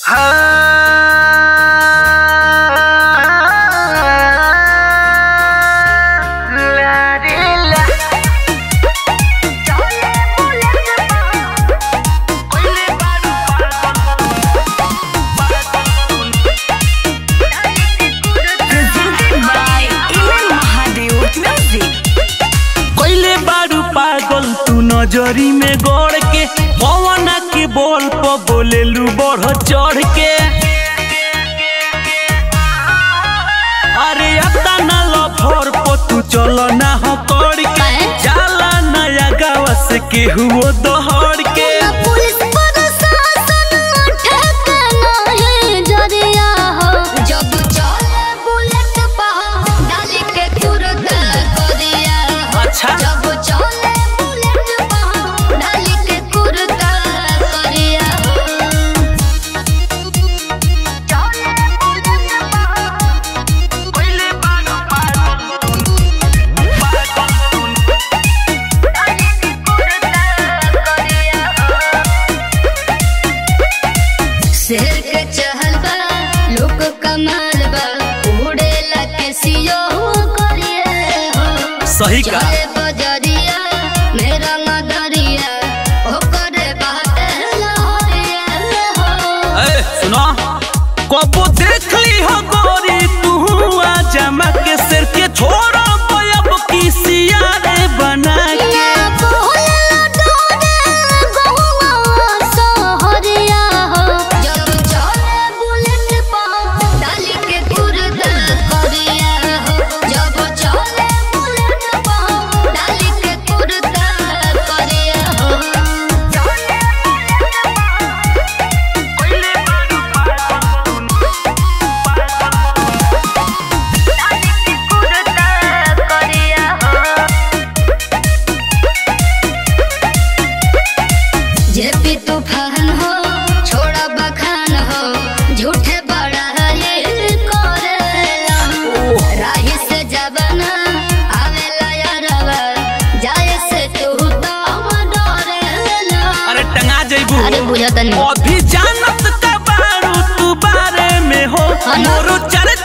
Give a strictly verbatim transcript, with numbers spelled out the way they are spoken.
नजरी में गड़ के पवना के बोल पर बोले लू बढ़ चढ़ के अरे आता ना लफर पर तू चलो ना हो कर के जाला नया गाँव से केहू दहड़ के शेर के चहल बा लोक कमाल बा उड़ेला के सियो करिए हो सही का बजरिया मेरा मदरिया ओ करे बात लहरिया हो ए सुनो कबो देख ली हो गोरी तू आ जमा के सिर के छोड़ा अब किसिया रे बना के तूफान हो छोड़ा बखान हो झूठे बड़ा ये करेला राही से जबना आवेला यारवा जाए से तू तो डरेला अरे टंगा जइबू अरे बुझा तनी अभी जानत का बारू तू बारे में हो मोरो चल